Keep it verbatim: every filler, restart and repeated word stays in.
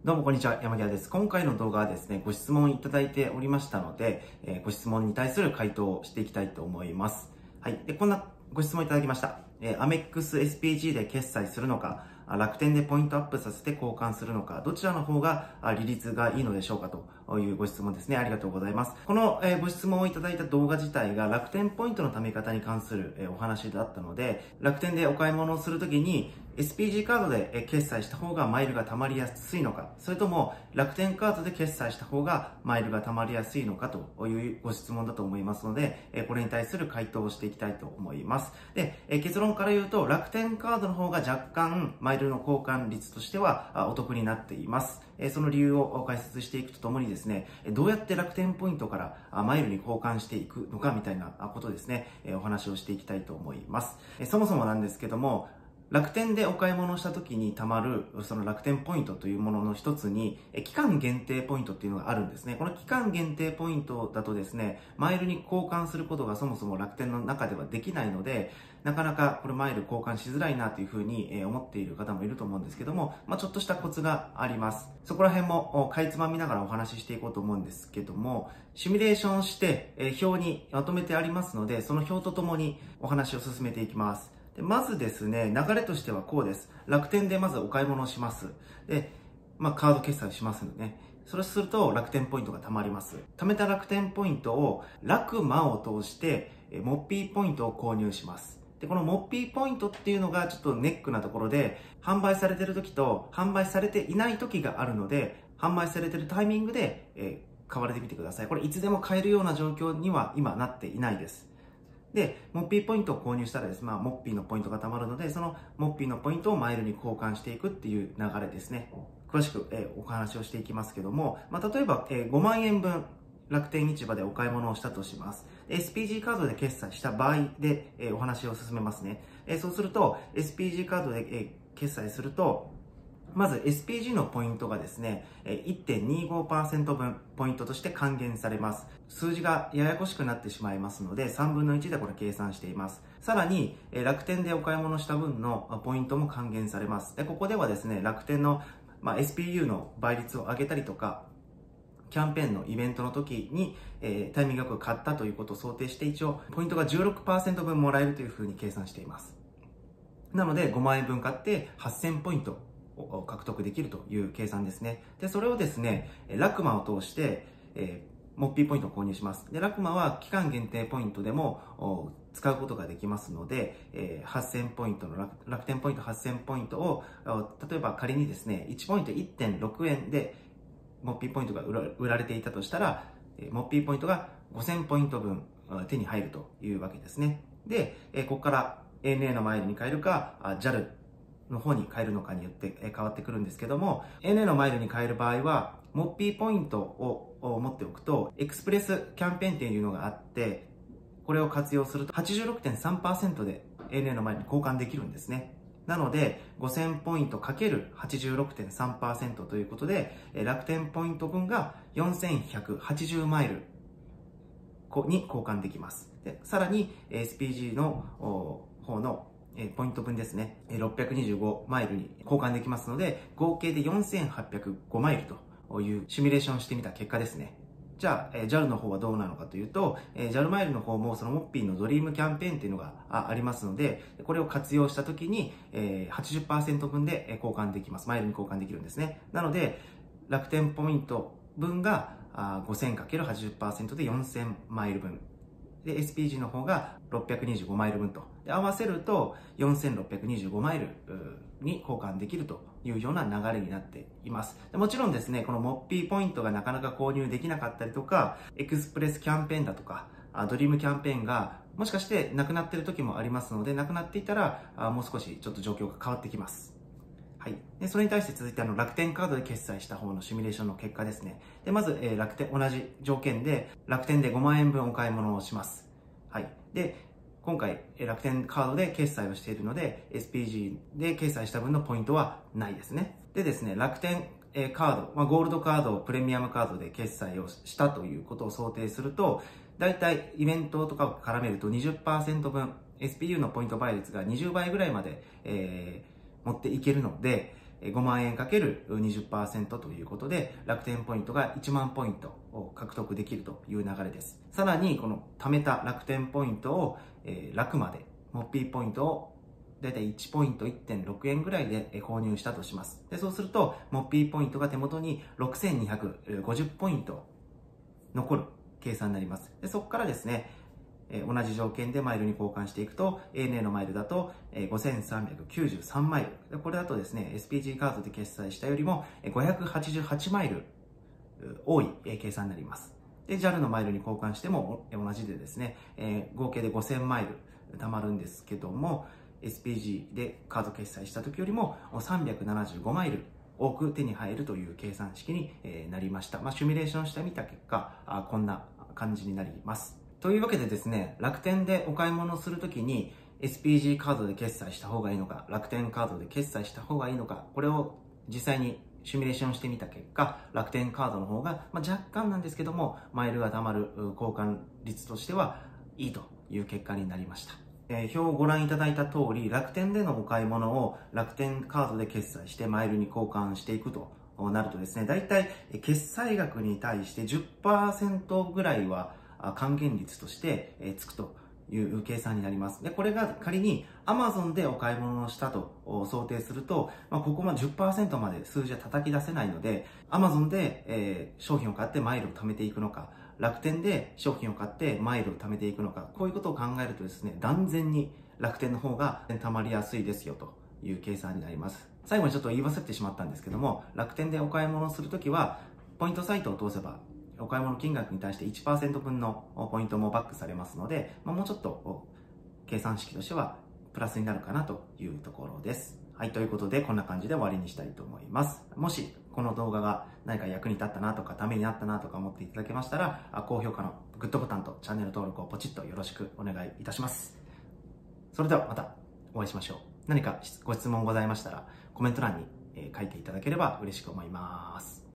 どうもこんにちは、山際です。今回の動画はですね、ご質問いただいておりましたので、えー、ご質問に対する回答をしていきたいと思います。はい。で、こんなご質問いただきました。えー、アメックスエスピージー で決済するのか、楽天でポイントアップさせて交換するのか、どちらの方が利率がいいのでしょうかというご質問ですね。ありがとうございます。このご質問をいただいた動画自体が楽天ポイントの貯め方に関するお話だったので、楽天でお買い物をするときに エスピージー カードで決済した方がマイルが貯まりやすいのか、それとも楽天カードで決済した方がマイルが貯まりやすいのかというご質問だと思いますので、これに対する回答をしていきたいと思います。で、結論から言うと楽天カードの方が若干マイルの交換率としてはお得になっています。その理由を解説していくとともにですね、どうやって楽天ポイントからマイルに交換していくのかみたいなことですね、お話をしていきたいと思います。そもそもなんですけども、楽天でお買い物をした時に貯まるその楽天ポイントというものの一つに期間限定ポイントっていうのがあるんですね。この期間限定ポイントだとですね、マイルに交換することがそもそも楽天の中ではできないので、なかなかこれマイル交換しづらいなというふうに思っている方もいると思うんですけども、まあ、ちょっとしたコツがあります。そこら辺もかいつまみながらお話ししていこうと思うんですけども、シミュレーションして表にまとめてありますので、その表とともにお話を進めていきます。でまずですね、流れとしてはこうです。楽天でまずお買い物をします。で、まあ、カード決済しますのでね。それすると楽天ポイントが貯まります。貯めた楽天ポイントをラクマを通してモッピーポイントを購入します。で、このモッピーポイントっていうのがちょっとネックなところで、販売されてる時と販売されていない時があるので、販売されてるタイミングで、えー、買われてみてください。これいつでも買えるような状況には今なっていないです。で、モッピーポイントを購入したらですね、まあ、モッピーのポイントが貯まるので、そのモッピーのポイントをマイルに交換していくっていう流れですね。詳しく、えー、お話をしていきますけども、まあ、例えば、えー、ごまんえんぶん楽天市場でお買い物をしたとします。エスピージー カードで決済した場合で、えー、お話を進めますね。えー、そうすると、エスピージー カードで、えー、決済すると、まず エスピージー のポイントがですね、いってんにごパーセント 分ポイントとして還元されます。数字がややこしくなってしまいますので、さんぶんのいちでこれ計算しています。さらに、楽天でお買い物した分のポイントも還元されます。で、ここではですね、楽天の、まあ、エスピーユー の倍率を上げたりとか、キャンペーンのイベントの時に、えー、タイミングよく買ったということを想定して、一応、ポイントが じゅうろくパーセント 分もらえるというふうに計算しています。なので、ごまんえんぶん買ってはっせんポイントを獲得できるという計算ですね。で、それをですね、ラクマを通して、えー、モッピーポイントを購入します。で、ラクマは期間限定ポイントでも使うことができますので、えー、はっせんポイントの楽、楽天ポイントはっせんポイントを、例えば仮にですね、いちポイント いってんろくえんで、モッピーポイントが売られていたとしたら、モッピーポイントがごせんポイントぶん手に入るというわけですね。で、ここから エーエヌエー のマイルに変えるか、ジャル の方に変えるのかによって変わってくるんですけども、エーエヌエー のマイルに変える場合は、モッピーポイントを持っておくと、エクスプレスキャンペーンっていうのがあって、これを活用すると はちじゅうろくてんさんパーセント で エーエヌエー のマイルに交換できるんですね。なので、ごせんポイント ×はちじゅうろくてんさんパーセント ということで、楽天ポイント分がよんせんひゃくはちじゅうマイルに交換できます。でさらに、エスピージー の方のポイント分ですね、ろっぴゃくにじゅうごマイルに交換できますので、合計でよんせんはっぴゃくごマイルというシミュレーションしてみた結果ですね。じゃあ、ジャル の方はどうなのかというと、ジャル マイルの方もそのモッピーのドリームキャンペーンっていうのがありますので、これを活用したときに はちじゅっパーセント 分で交換できます。マイルに交換できるんですね。なので、楽天ポイント分が ごせんかけるはちじゅっパーセント でよんせんマイル分。で、エスピージー の方がろっぴゃくにじゅうごマイル分と。で、合わせるとよんせんろっぴゃくにじゅうごマイルに交換できるというような流れになっています。でもちろんですね、このモッピーポイントがなかなか購入できなかったりとか、エクスプレスキャンペーンだとか、ドリームキャンペーンがもしかしてなくなっている時もありますので、なくなっていたらもう少しちょっと状況が変わってきます。はい。で、それに対して続いてあの楽天カードで決済した方のシミュレーションの結果ですね。で、まず、えー、楽天、同じ条件で楽天でごまんえんぶんお買い物をします。はい。で、今回楽天カードで決済をしているので エスピージー で決済した分のポイントはないですね。でですね、楽天カード、まあ、ゴールドカード、プレミアムカードで決済をしたということを想定すると、だいたいイベントとかを絡めると にじゅっパーセント 分、エスピーユー のポイント倍率がにじゅうばいぐらいまで、えー、持っていけるので、 ごまんえんかけるにじゅっパーセント ということで、楽天ポイントがいちまんポイントを獲得できるという流れです。さらに、この貯めた楽天ポイントを、えー、楽まで、モッピーポイントをだいたいいちポイント いってんろくえんぐらいで購入したとします。で、そうすると、モッピーポイントが手元にろくせんにひゃくごじゅうポイント残る計算になります。で、そこからですね、えー、同じ条件でマイルに交換していくと、エーエヌエー のマイルだと、えー、ごせんさんびゃくきゅうじゅうさんマイル。これだとですね、エスピージー カードで決済したよりもごひゃくはちじゅうはちマイル多い計算になります。で、ジャル のマイルに交換しても同じでですね、えー、合計でごせんマイル貯まるんですけども、エスピージー でカード決済した時よりもさんびゃくななじゅうごマイル多く手に入るという計算式になりました。まあ、シミュレーションしてみた結果、あこんな感じになります。というわけでですね、楽天でお買い物をするときに エスピージー カードで決済した方がいいのか、楽天カードで決済した方がいいのか、これを実際にシミュレーションしてみた結果、楽天カードの方が、まあ、若干なんですけども、マイルが貯まる交換率としてはいいという結果になりました。えー、表をご覧いただいた通り、楽天でのお買い物を楽天カードで決済してマイルに交換していくとなるとですね、だいたい決済額に対して じゅっパーセント ぐらいは還元率としてつくという計算になります。で、これが仮に Amazon でお買い物をしたと想定すると、まあ、ここまで じゅっパーセント まで数字は叩き出せないので、Amazon で、えー、商品を買ってマイルを貯めていくのか、楽天で商品を買ってマイルを貯めていくのか、こういうことを考えるとですね、断然に楽天の方が貯まりやすいですよという計算になります。最後にちょっと言い忘れてしまったんですけども、楽天でお買い物をするときは、ポイントサイトを通せば、お買い物金額に対して いちパーセント 分のポイントもバックされますので、まあ、もうちょっと計算式としてはプラスになるかなというところです。はい、ということでこんな感じで終わりにしたいと思います。もしこの動画が何か役に立ったなとかためになったなとか思っていただけましたら、高評価のグッドボタンとチャンネル登録をポチッとよろしくお願いいたします。それではまたお会いしましょう。何かご質問ございましたらコメント欄に書いていただければ嬉しく思います。